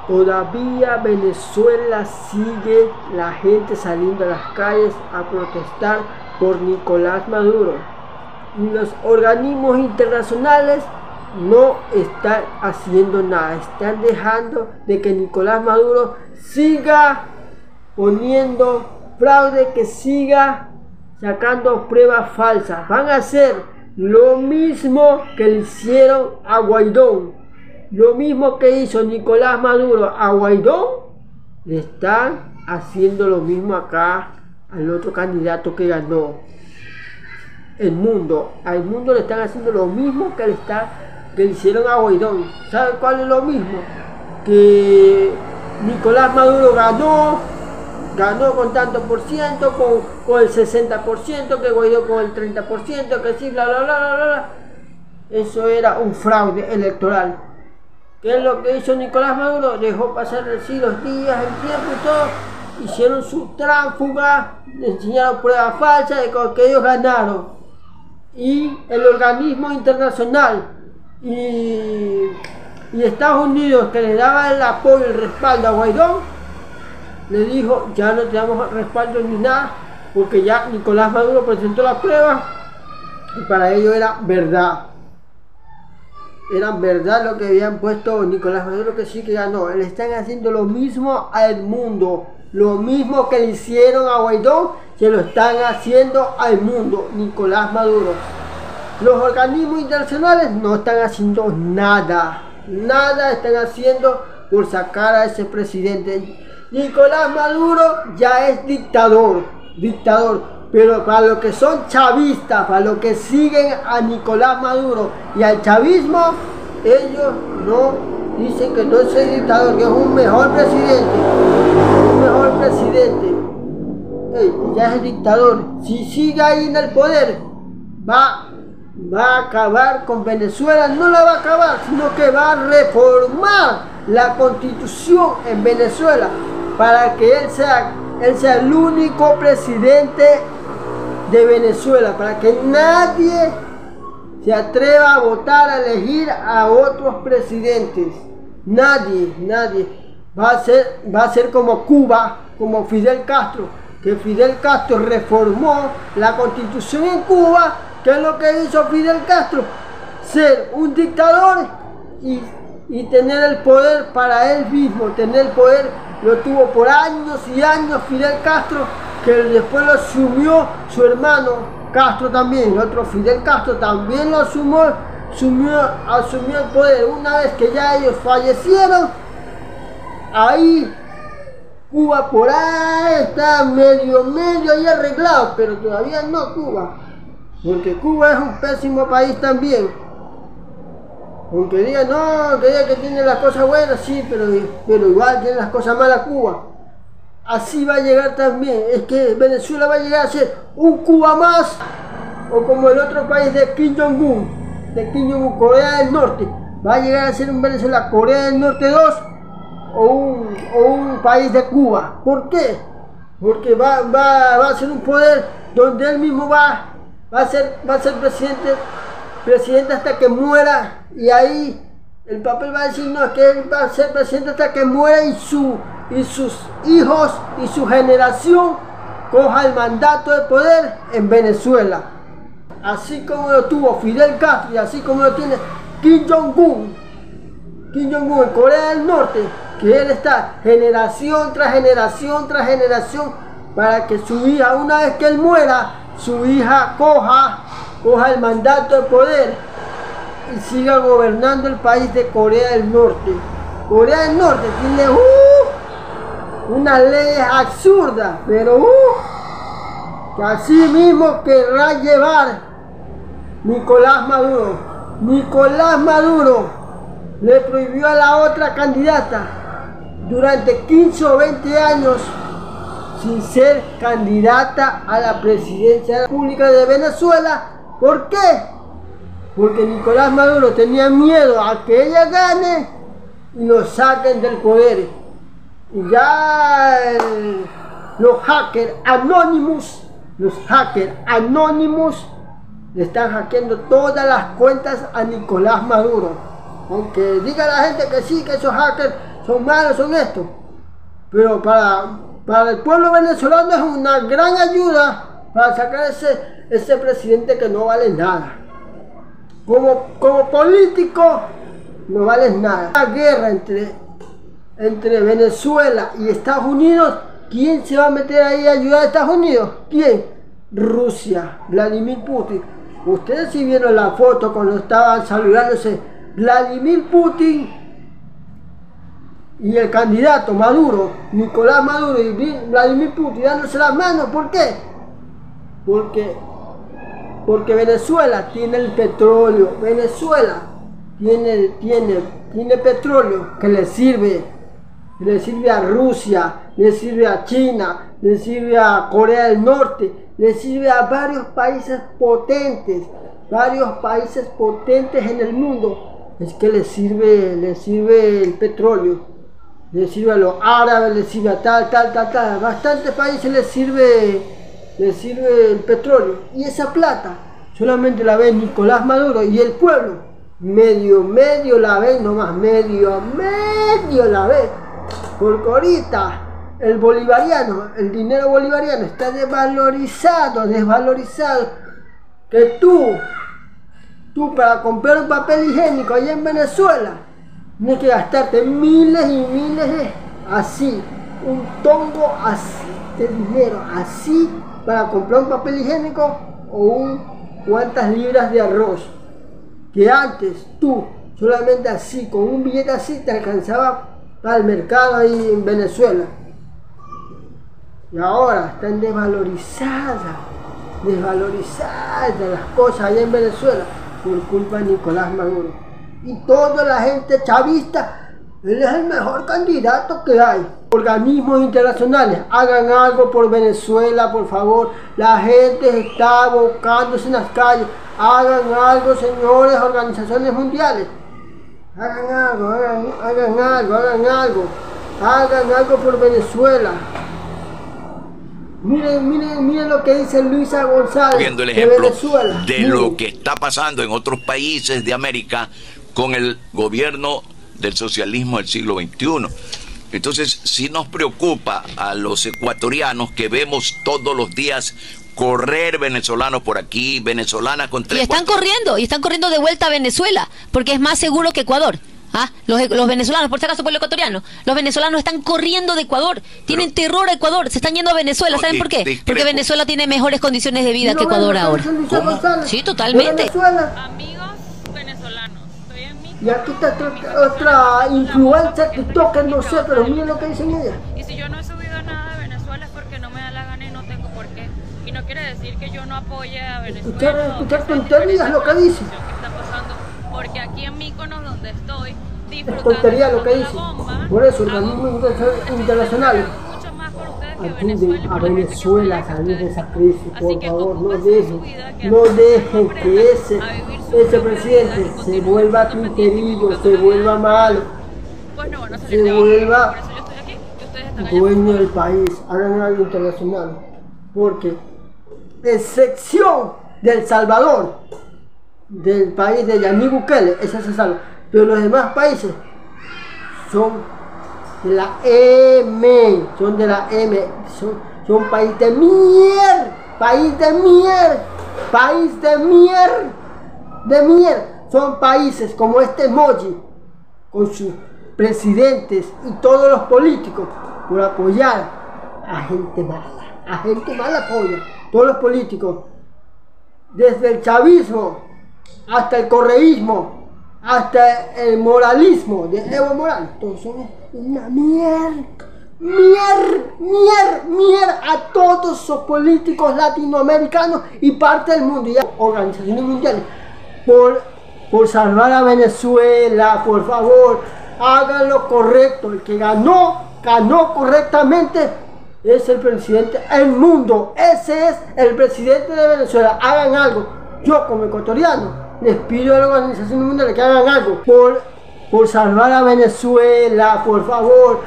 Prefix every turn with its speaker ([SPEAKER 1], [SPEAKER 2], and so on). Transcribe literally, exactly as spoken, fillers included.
[SPEAKER 1] Todavía Venezuela sigue la gente saliendo a las calles a protestar por Nicolás Maduro. Y los organismos internacionales no están haciendo nada. Están dejando de que Nicolás Maduro siga poniendo fraude, que siga sacando pruebas falsas. Van a hacer lo mismo que le hicieron a Guaidó. Lo mismo que hizo Nicolás Maduro a Guaidó, le están haciendo lo mismo acá al otro candidato que ganó. El mundo, al mundo le están haciendo lo mismo que le, está, que le hicieron a Guaidó. ¿Saben cuál es lo mismo? Que Nicolás Maduro ganó, ganó con tanto por ciento, con, con el sesenta por ciento, que Guaidó con el treinta por ciento, que sí, bla, bla, bla, bla, bla. Eso era un fraude electoral. ¿Qué es lo que hizo Nicolás Maduro? Dejó pasar así los días, el tiempo y todo. Hicieron su tránsfuga, le enseñaron pruebas falsas de que ellos ganaron. Y el organismo internacional y, y Estados Unidos, que le daba el apoyo, el respaldo a Guaidó, le dijo: ya no te damos respaldo ni nada, porque ya Nicolás Maduro presentó la prueba y para ellos era verdad. Era verdad lo que habían puesto Nicolás Maduro, que sí que ganó. Le están haciendo lo mismo al mundo. Lo mismo que le hicieron a Guaidó, se lo están haciendo al mundo. Nicolás Maduro. Los organismos internacionales no están haciendo nada. Nada están haciendo por sacar a ese presidente. Nicolás Maduro ya es dictador. Dictador. Pero para los que son chavistas, para los que siguen a Nicolás Maduro y al chavismo, ellos no dicen que no es el dictador, que es un mejor presidente. Un mejor presidente. Ey, ya es dictador. Si sigue ahí en el poder, va, va a acabar con Venezuela. No la va a acabar, sino que va a reformar la constitución en Venezuela para que él sea, él sea el único presidente de Venezuela, para que nadie se atreva a votar, a elegir a otros presidentes. Nadie, nadie. Va a ser, va a ser como Cuba, como Fidel Castro, que Fidel Castro reformó la constitución en Cuba. ¿Qué es lo que hizo Fidel Castro? Ser un dictador y, y tener el poder para él mismo, tener el poder. Lo tuvo por años y años Fidel Castro, que después lo asumió su hermano Castro también. El otro Fidel Castro también lo asumió, asumió, asumió el poder. Una vez que ya ellos fallecieron, ahí Cuba por ahí está medio, medio ahí arreglado, pero todavía no Cuba, porque Cuba es un pésimo país también. Aunque digan, no, que diga que tiene las cosas buenas, sí, pero, pero igual tiene las cosas malas Cuba. Así va a llegar también. Es que Venezuela va a llegar a ser un Cuba más, o como el otro país de Kim Jong-un, de Kim Jong-un, Corea del Norte. Va a llegar a ser un Venezuela, Corea del Norte dos, o un, o un país de Cuba. ¿Por qué? Porque va, va, va a ser un poder donde él mismo va, va, a, ser, va a ser presidente, presidente hasta que muera. Y ahí el papel va a decir, no, que él va a ser presidente hasta que muera y, su, y sus hijos y su generación coja el mandato de poder en Venezuela. Así como lo tuvo Fidel Castro y así como lo tiene Kim Jong-un. Kim Jong-un en Corea del Norte, que él está generación tras generación tras generación para que su hija, una vez que él muera, su hija coja, coja el mandato de poder y siga gobernando el país de Corea del Norte. Corea del Norte tiene uh, unas leyes absurdas, pero uh, que así mismo querrá llevar Nicolás Maduro. Nicolás Maduro le prohibió a la otra candidata durante quince o veinte años sin ser candidata a la presidencia de la República de Venezuela. ¿Por qué? Porque Nicolás Maduro tenía miedo a que ella gane y lo saquen del poder. Y ya el, los hackers anónimos, los hackers anónimos le están hackeando todas las cuentas a Nicolás Maduro. Aunque diga la gente que sí, que esos hackers son malos, son estos. Pero para, para el pueblo venezolano es una gran ayuda para sacar ese, ese presidente que no vale nada. Como, como político no vale nada. La guerra entre, entre Venezuela y Estados Unidos, ¿quién se va a meter ahí a ayudar a Estados Unidos? ¿Quién? Rusia, Vladimir Putin. Ustedes sí vieron la foto cuando estaban saludándose Vladimir Putin y el candidato Maduro, Nicolás Maduro y Vladimir Putin dándose las manos. ¿Por qué? Porque, porque Venezuela tiene el petróleo. Venezuela tiene, tiene, tiene petróleo que le sirve, que le sirve a Rusia, le sirve a China, le sirve a Corea del Norte, le sirve a varios países potentes, varios países potentes en el mundo. Es que le sirve, le sirve el petróleo. Le sirve a los árabes, le sirve a tal, tal, tal, tal. A bastantes países les sirve, les sirve el petróleo. Y esa plata solamente la ve Nicolás Maduro y el pueblo. Medio, medio la ve, nomás medio, medio la ve. Porque ahorita el bolivariano, el dinero bolivariano está desvalorizado, desvalorizado. Que tú, tú para comprar un papel higiénico allá en Venezuela, tienes que gastarte miles y miles de, así, un tongo así de dinero, así, para comprar un papel higiénico o un cuantas libras de arroz. Que antes tú, solamente así, con un billete así, te alcanzaba para el mercado ahí en Venezuela. Y ahora están desvalorizadas, desvalorizadas las cosas allá en Venezuela por culpa de Nicolás Maduro. Y toda la gente chavista, él es el mejor candidato que hay. Organismos internacionales, hagan algo por Venezuela, por favor. La gente está buscándose en las calles. Hagan algo, señores, organizaciones mundiales. Hagan algo, hagan, hagan algo, hagan algo. Hagan algo por Venezuela. Miren, miren, miren lo que dice Luisa González
[SPEAKER 2] viendo el ejemplo
[SPEAKER 1] de Venezuela.
[SPEAKER 2] De
[SPEAKER 1] miren
[SPEAKER 2] lo que está pasando en otros países de América con el gobierno del socialismo del siglo veintiuno. Entonces, sí nos preocupa a los ecuatorianos que vemos todos los días correr venezolanos por aquí, venezolanas contra
[SPEAKER 3] Y están corriendo, y están corriendo de vuelta a Venezuela, porque es más seguro que Ecuador. ¿Ah? Los, los venezolanos, por si acaso pueblo ecuatoriano, los venezolanos están corriendo de Ecuador, tienen Pero, terror a Ecuador, se están yendo a Venezuela. No, ¿saben por qué? Discrepo. Porque Venezuela tiene mejores condiciones de vida no, que Ecuador ahora.
[SPEAKER 1] ¿Cómo?
[SPEAKER 3] Sí, totalmente.
[SPEAKER 4] Amigos venezolanos, estoy en mi...
[SPEAKER 1] Y aquí está otra, otra influencer TikToker, no sé, pero miren lo que dicen ellas.
[SPEAKER 4] Y si yo no he subido nada de Venezuela es porque no me da la gana y no tengo por qué. Y no quiere decir que yo no apoye a Venezuela.
[SPEAKER 1] Escuchar, escuchar tonterías lo que dice.
[SPEAKER 4] ¿Qué está pasando? Porque aquí en Míconos, donde estoy,
[SPEAKER 1] es tontería lo que dice.
[SPEAKER 4] Bomba,
[SPEAKER 1] por eso, organismos internacionales ayuden a Venezuela a salir de esa crisis, por favor. No dejen, no dejen que ese, ese presidente se vuelva twitterillo, se vuelva malo,
[SPEAKER 4] pues no, no
[SPEAKER 1] se vuelva
[SPEAKER 4] por eso yo estoy aquí, y ustedes están allá.
[SPEAKER 1] dueño del país. Hagan algo internacional, porque excepción del Salvador, del país de Nayib Bukele, ese se salva. Pero los demás países son de la M, son de la M, son, son país de mierda, país de mierda, país de mierda, de mierda. Son países como este emoji, con sus presidentes y todos los políticos, por apoyar a gente mala, a gente mala apoya, todos los políticos, desde el chavismo hasta el correísmo, hasta el moralismo de Evo Morales, todos son una mierda, mierda, mierda, mierda a todos esos políticos latinoamericanos y parte del mundo y organizaciones mundiales por, por salvar a Venezuela. Por favor, hagan lo correcto. El que ganó, ganó correctamente, es el presidente del mundo. Ese es el presidente de Venezuela. Hagan algo. Yo como ecuatoriano les pido a la organización mundial que hagan algo por, por salvar a Venezuela, por favor.